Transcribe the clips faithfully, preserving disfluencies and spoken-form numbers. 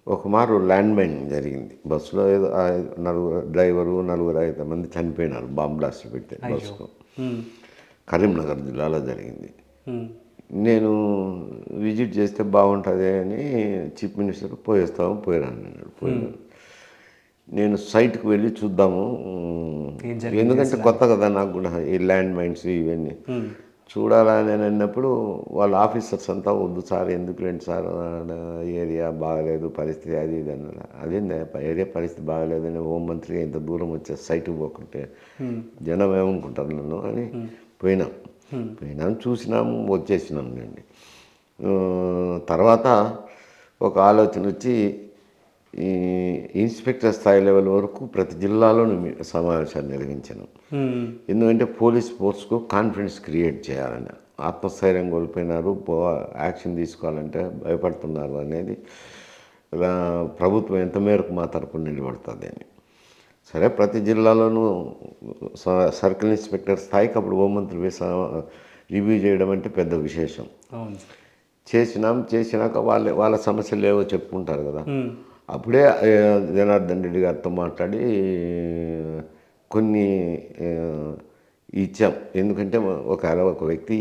ఒక మారు land mine జరిగింది బస్సులో. ఏదో నలుగురు డ్రైవరు నలుగురు ఐదు మంది చనిపోయినారు బాంబ్ బ్లాస్ట్ పెడితే బస్సుకు. కరీంనగర్ జిల్లాలో జరిగింది. నేను విజిట్ చేస్తే బాగుంటుంది అని చీఫ్ మినిస్టర్ పోయేస్తాము పోయినాను అన్నాడు. పోయినాను. నేను సైట్కి వెళ్ళి చూద్దాము, ఎందుకంటే కొత్త కదా నాకు కూడా ఈ ల్యాండ్ మైన్స్ ఇవన్నీ చూడాలని అన్నప్పుడు వాళ్ళ ఆఫీసర్స్ అంతా వద్దు సార్, ఎందుకు రండి సార్, ఏరియా బాగలేదు పరిస్థితి అది ఇది అన్న. అదేందా ఏరియా పరిస్థితి బాగలేదని హోంమంత్రిగా ఇంత దూరం వచ్చే సైట్కి పోకుంటే జనం ఏమనుకుంటారు నన్ను అని పోయినాం. పోయినాం చూసినాము వచ్చేసినాం అండి. తర్వాత ఒక ఆలోచన వచ్చి ఈ ఇన్స్పెక్టర్ స్థాయి లెవెల్ వరకు ప్రతి జిల్లాలోనూ సమావేశాన్ని నిర్వహించాను. ఎందుకంటే పోలీస్ ఫోర్స్కు కాన్ఫిడెన్స్ క్రియేట్ చేయాలని, ఆత్మస్థైర్యం కోల్పోయినారు, యాక్షన్ తీసుకోవాలంటే భయపడుతున్నారు అనేది ప్రభుత్వం ఎంత మేరకు మా తరపున నిలబడుతుంది అని. సరే ప్రతి జిల్లాలోనూ సర్కిల్ ఇన్స్పెక్టర్ స్థాయికి అప్పుడు హోంమంత్రి రివ్యూ చేయడం అంటే పెద్ద విశేషం. చేసినాం. చేసినాక వాళ్ళ వాళ్ళ సమస్యలు ఏవో చెప్పుకుంటారు కదా, అప్పుడే జనార్దన్ రెడ్డి గారితో మాట్లాడి కొన్ని ఇచ్చాం. ఎందుకంటే ఒకవేళ ఒక వ్యక్తి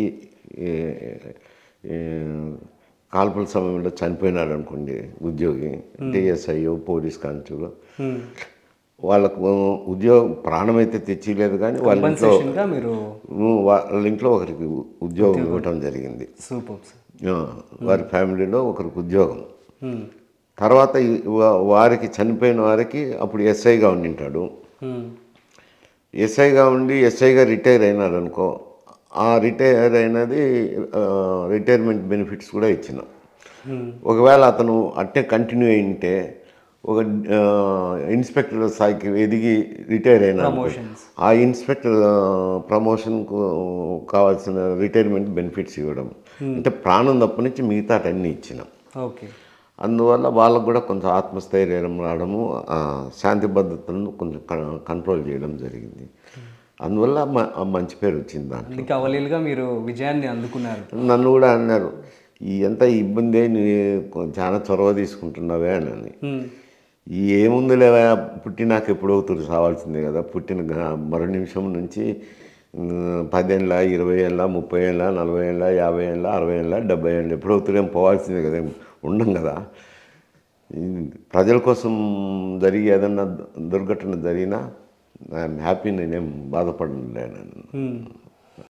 కాల్పుల సమయంలో చనిపోయినాడు అనుకోండి, ఉద్యోగి డిఎస్ఐఓ పోలీస్ కానిస్టేబుల్, వాళ్ళకు ఉద్యోగం ప్రాణం అయితే తెచ్చిలేదు కానీ వాళ్ళ ఇంట్లో వాళ్ళ ఇంట్లో ఒకరికి ఉద్యోగం ఇవ్వటం జరిగింది. వారి ఫ్యామిలీలో ఒకరికి ఉద్యోగం. తర్వాత వారికి చనిపోయిన వారికి అప్పుడు ఎస్ఐగా ఉండింటాడు. ఎస్ఐగా ఉండి ఎస్ఐగా రిటైర్ అయినాడు అనుకో, ఆ రిటైర్ అయినది రిటైర్మెంట్ బెనిఫిట్స్ కూడా ఇచ్చినాం. ఒకవేళ అతను అట్టే కంటిన్యూ అయింటే ఒక ఇన్స్పెక్టర్ స్థాయికి ఎదిగి రిటైర్ అయినాడు, ఆ ఇన్స్పెక్టర్ ప్రమోషన్కు కావాల్సిన రిటైర్మెంట్ బెనిఫిట్స్ ఇవ్వడం, అంటే ప్రాణం తప్ప నుంచి మిగతా అన్నీ ఇచ్చినాం. ఓకే. అందువల్ల వాళ్ళకు కూడా కొంచెం ఆత్మస్థైర్యం రావడము, శాంతి భద్రతలను కొంచెం కంట్రోల్ చేయడం జరిగింది. అందువల్ల మంచి పేరు వచ్చింది. దాంట్లో అవలీలుగా మీరు విజయాన్ని అందుకున్నారు. నన్ను కూడా అన్నారు, ఈ ఎంత ఇబ్బంది నువ్వు చాలా చొరవ తీసుకుంటున్నావే అని. ఏముంది లేవా, పుట్టినాక ఎప్పుడో తురు సావాల్సిందే కదా, పుట్టిన మరో నిమిషం నుంచి పదేళ్ళ ఇరవై ఏళ్ళ ముప్పై ఏళ్ళ నలభై ఏళ్ళ యాభై ఏళ్ళ అరవై ఏళ్ళ డెబ్బై ఏళ్ళ ఎప్పుడో తురేం పోవాల్సిందే కదా, ఉండం కదా. ప్రజల కోసం జరిగి ఏదన్నా దుర్ఘటన జరిగినా ఐఎమ్ హ్యాపీ, నేనేం బాధపడలేను.